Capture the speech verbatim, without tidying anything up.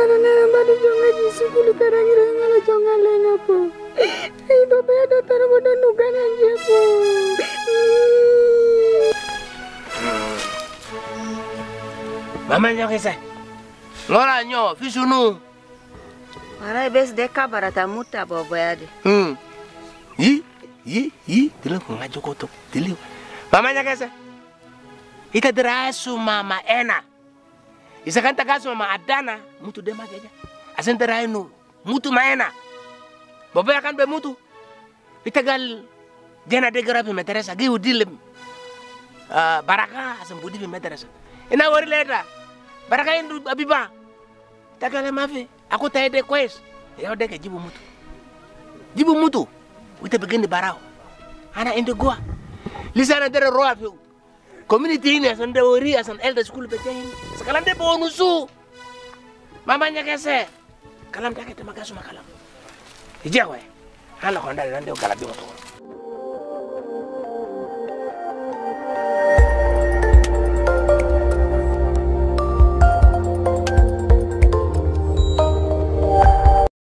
Nana nana badi jonga di sukulu karangira ngala jonga lenga po. Ai baba ya dokter bodo nugan anje po. Mama nyoke sa. Ngora nyo fisunu. Mara bes de kabara ta muta baba ya de. Hmm. Yi yi yi dile ngajo koto dile. Mama nyoke sa. Ita derasu mama ena. Isa kanta kaso mama adana mutu dema keja. Asen derainu mutu maena. Baba ya kan be mutu. Ita gal jena de garapi meteresa gi udile. Uh, baraka asen budi be meteresa. Ina wori leta. Baraka indu abiba. Takale mafi. Aku tahu de kwes. Ya udah ke jibu mutu. Jibu mutu. Kita begini barau. Ana indu gua. Lisana dere roa fiu. Community ini asan dewori asan elder school pecahin. Sekarang dia bonusu. Mamanya kese. Kalam tak kita makan semua kalam. Hijau eh. Kalau kau anda nanti kau kalah bingung.